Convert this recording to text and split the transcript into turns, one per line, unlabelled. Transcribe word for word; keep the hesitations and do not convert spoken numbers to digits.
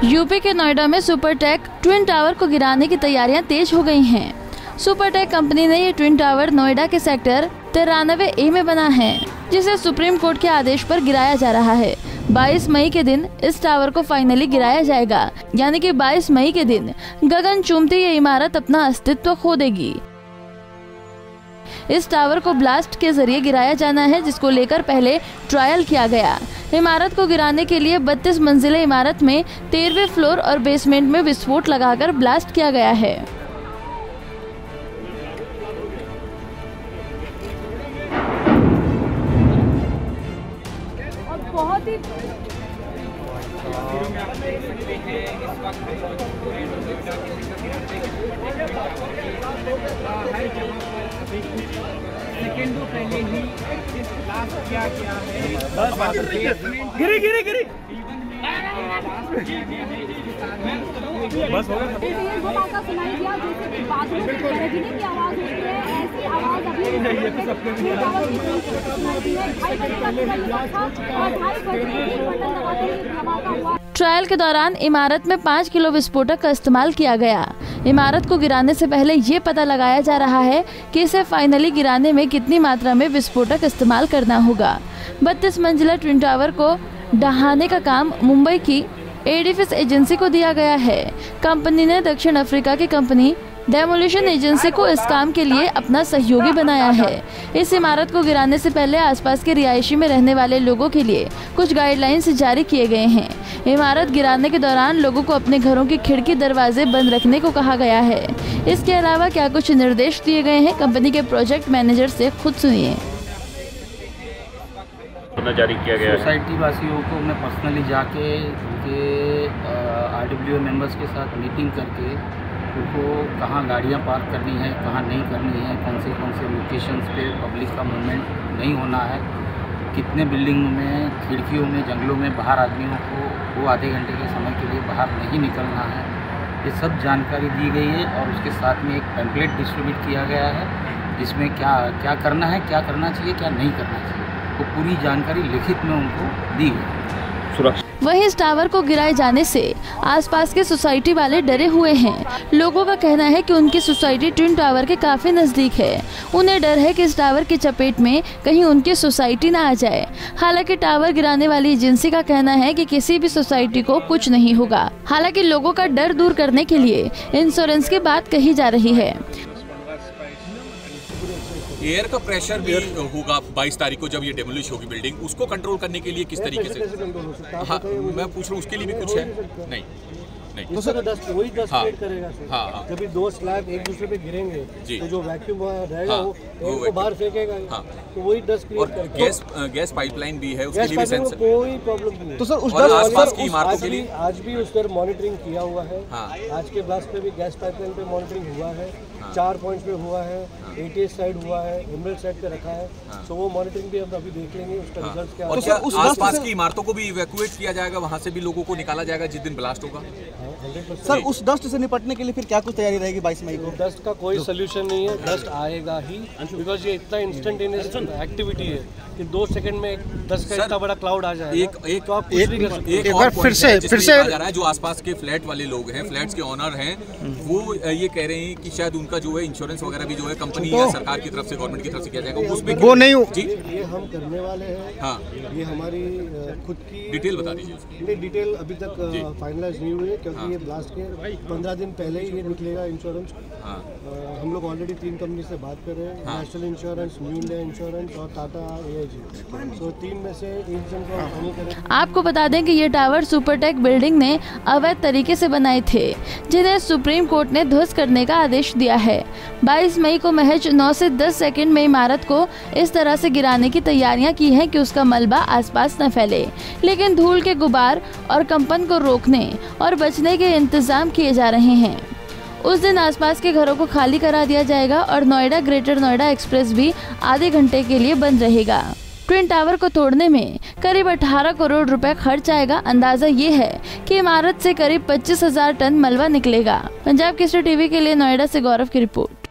UP के नोएडा में Supertech twin tower को गिराने की तैयारियां तेज हो गई हैं। सुपरटेक कंपनी ने ये ट्विन टावर नोएडा के सेक्टर तिरानवे ए में बना है, जिसे सुप्रीम कोर्ट के आदेश पर गिराया जा रहा है। बाईस मई के दिन इस टावर को फाइनली गिराया जाएगा, यानी कि बाईस मई के दिन गगन चूमती ये इमारत अपना अस्तित्व खो देगी। इस टावर को ब्लास्ट के जरिए गिराया जाना है, जिसको लेकर पहले ट्रायल किया गया। इमारत को गिराने के लिए बत्तीस मंजिले इमारत में तेरहवें फ्लोर और बेसमेंट में विस्फोट लगाकर ब्लास्ट किया गया है।
और बहुत ही
सेकेंडों पहले ही ब्लास्ट किया गया है। गिरी गिरी गिरी बस हो गया।
वो बात सुनाई दिया जैसे बादलों में गरजने की आवाज होती है, ऐसी आवाज अभी
ये तो सबके भी
ट्रायल के दौरान इमारत में पाँच किलो विस्फोटक का इस्तेमाल किया गया। इमारत को गिराने से पहले ये पता लगाया जा रहा है कि इसे फाइनली गिराने में कितनी मात्रा में विस्फोटक इस्तेमाल करना होगा। बत्तीस मंजिला ट्विन टावर को ढहाने का काम मुंबई की एडिफिस एजेंसी को दिया गया है। कंपनी ने दक्षिण अफ्रीका की कंपनी डेमोलिशन एजेंसी को इस काम के लिए अपना सहयोगी बनाया है। इस इमारत को गिराने से पहले आसपास के रिहायशी में रहने वाले लोगों के लिए कुछ गाइडलाइंस जारी किए गए हैं। इमारत गिराने के दौरान लोगों को अपने घरों की खिड़की दरवाजे बंद रखने को कहा गया है। इसके अलावा क्या कुछ निर्देश दिए गए हैं, कंपनी के प्रोजेक्ट मैनेजर से खुद सुनिए।
जारी किया गया है।
सोसाइटी वासियों को मैं पर्सनली जाके उनके आरडब्ल्यूए मेंबर्स के साथ मीटिंग करके उनको कहाँ गाड़ियाँ पार्क करनी है, कहाँ नहीं करनी है, कौन से कौन से लोकेशंस पे पब्लिक का मूवमेंट नहीं होना है, कितने बिल्डिंगों में, खिड़कियों में, जंगलों में बाहर आदमियों को वो आधे घंटे के समय के लिए बाहर नहीं निकलना है। ये सब जानकारी दी गई है और उसके साथ में एक पैम्पलेट डिस्ट्रीब्यूट किया गया है, जिसमें क्या क्या करना है, क्या करना चाहिए, क्या नहीं करना चाहिए, वो तो पूरी जानकारी लिखित में उनको दी गई।
वहीं इस टावर को गिराए जाने से आसपास के सोसाइटी वाले डरे हुए हैं। लोगों का कहना है कि उनकी सोसाइटी ट्विन टावर के काफी नजदीक है। उन्हें डर है कि इस टावर की चपेट में कहीं उनकी सोसाइटी ना आ जाए। हालांकि टावर गिराने वाली एजेंसी का कहना है कि किसी भी सोसाइटी को कुछ नहीं होगा। हालांकि लोगों का डर दूर करने के लिए इंश्योरेंस की बात कही जा रही है।
एयर का प्रेशर भी होगा बाईस तारीख को जब ये डेमोलिश होगी बिल्डिंग, उसको कंट्रोल करने के लिए किस तरीके से? हाँ, मैं पूछ रहा हूँ उसके लिए भी कुछ है? नहीं नहीं
तो सर डस्ट वही डस्ट
हाँ,
क्रिएट करेगा सर।
हाँ, हाँ,
जब दो स्लैब एक दूसरे पे गिरेंगे तो जो वैक्यूम रहेगा
हाँ,
वो एयर को बाहर फेंकेगा।
हाँ,
तो वही डस्ट क्रिएट करेगा।
गैस गैस पाइपलाइन भी है, उसके लिए भी सेंसर,
कोई प्रॉब्लम नहीं।
तो सर उस
आसपास की इमारतों के लिए
आज भी उस पर मॉनिटरिंग किया हुआ है।
हाँ,
आज के ब्लास्ट पे भी गैस पाइपलाइन पे मॉनिटरिंग हुआ है। चार पॉइंट्स पे हुआ है, एटीएस साइड हुआ है, एमरल्ड साइड पे रखा है। तो वो मॉनिटरिंग भी हम अभी देख लेंगे उसका रिजल्ट क्या है।
और आसपास की इमारतों को भी इवैक्यूएट किया जाएगा, वहाँ से भी लोगों को निकाला जाएगा जिस दिन ब्लास्ट होगा।
सर उस डस्ट से निपटने के लिए फिर क्या कुछ तैयारी रहेगी बाईस मई को?
डस्ट का कोई सोल्यूशन नहीं है, डस्ट आएगा ही, बिकॉज ये इतना इंस्टेंटेनियस एक्टिविटी है कि दो सेकंड में डस्ट का इतना बड़ा क्लाउड आ जाएगा। एक एक तो आप
एक, एक, एक और फिर से फिर से जा रहा है, जो आसपास के फ्लैट वाले लोग हैं, फ्लैट्स के ऑनर हैं, वो ये कह रहे हैं कि शायद उनका जो है इंश्योरेंस वगैरह भी जो है कंपनी या सरकार की तरफ से, गवर्नमेंट की तरफ से किया जाएगा, उसमें
वो नहीं
जी
ये हम करने वाले हैं।
हाँ,
ये हमारी खुद की
डिटेल बता दीजिए उसकी।
नहीं, डिटेल अभी तक फाइनलाइज नहीं हुई है, क्योंकि ये ब्लास्ट के पंद्रह दिन पहले ही ये निकलेगा इंश्योरेंस।
हाँ,
हम लोग ऑलरेडी तीन कंपनी से बात कर रहे हैं,
हाँ,
national insurance, new India insurance और टाटा एआईजी। सो तीन में से एक जन को हम करेंगे।
आपको बता दें कि ये टावर सुपरटेक बिल्डिंग ने अवैध तरीके से बनाए थे, जिन्हें सुप्रीम कोर्ट ने ध्वस्त करने का आदेश दिया है। बाईस मई को महज नौ से दस सेकंड में इमारत को इस तरह से गिराने की तैयारियां की हैं कि उसका मलबा आसपास न फैले, लेकिन धूल के गुबार और कंपन को रोकने और बचने के इंतजाम किए जा रहे हैं। उस दिन आसपास के घरों को खाली करा दिया जाएगा और नोएडा ग्रेटर नोएडा एक्सप्रेस भी आधे घंटे के लिए बंद रहेगा। ट्विन टावर को तोड़ने में करीब अठारह करोड़ रुपए खर्च आएगा। अंदाजा ये है कि इमारत से करीब पच्चीस हजार टन मलबा निकलेगा। पंजाब केसरी टीवी के लिए नोएडा से गौरव की रिपोर्ट।